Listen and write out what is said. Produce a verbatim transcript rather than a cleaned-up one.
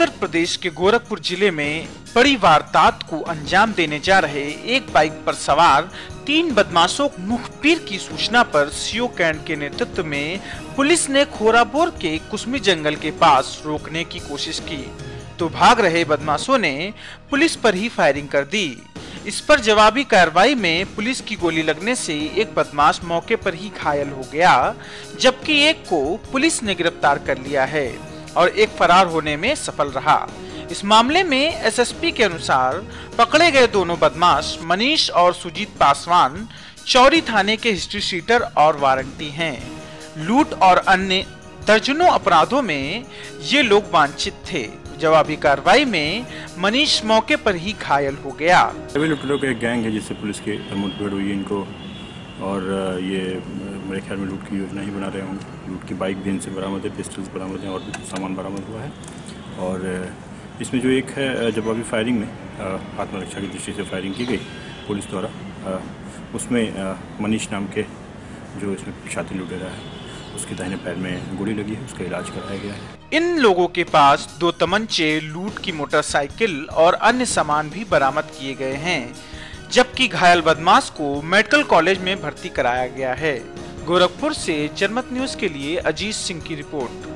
उत्तर प्रदेश के गोरखपुर जिले में बड़ी वारदात को अंजाम देने जा रहे एक बाइक पर सवार तीन बदमाशों को मुखबिर की सूचना पर सीओ कैंट के नेतृत्व में पुलिस ने खोराबोर के कुसमी जंगल के पास रोकने की कोशिश की तो भाग रहे बदमाशों ने पुलिस पर ही फायरिंग कर दी। इस पर जवाबी कार्रवाई में पुलिस की गोली लगने से एक बदमाश मौके पर ही घायल हो गया, जबकि एक को पुलिस ने गिरफ्तार कर लिया है और एक फरार होने में सफल रहा। इस मामले में एसएसपी के अनुसार पकड़े गए दोनों बदमाश मनीष और सुजीत पासवान चौरी थाने के हिस्ट्री शीटर और वारंटी हैं। लूट और अन्य दर्जनों अपराधों में ये लोग वांछित थे। जवाबी कार्रवाई में मनीष मौके पर ही घायल हो गया। सभी लुटेरों का एक गैंग है जिससे पुलिस की मुठभेड़ हुई है इनको, और ये मेरे ख्याल में लूट की योजना ही बना रहे होंगे। लूट की बाइक भी इनसे बरामद है, पिस्टल्स बरामद हैं और भी कुछ सामान बरामद हुआ है। और इसमें जो एक है जवाबी फायरिंग में आत्मरक्षा की दृष्टि से फायरिंग की गई पुलिस द्वारा, उसमें मनीष नाम के जो इसमें छाती लुटेरा है उसके दाहिने पैर में गोली लगी है, उसका इलाज कराया गया है। इन लोगों के पास दो तमंचे, लूट की मोटरसाइकिल और अन्य सामान भी बरामद किए गए हैं, जबकि घायल बदमाश को मेडिकल कॉलेज में भर्ती कराया गया है। गोरखपुर से जनमत न्यूज के लिए अजीत सिंह की रिपोर्ट।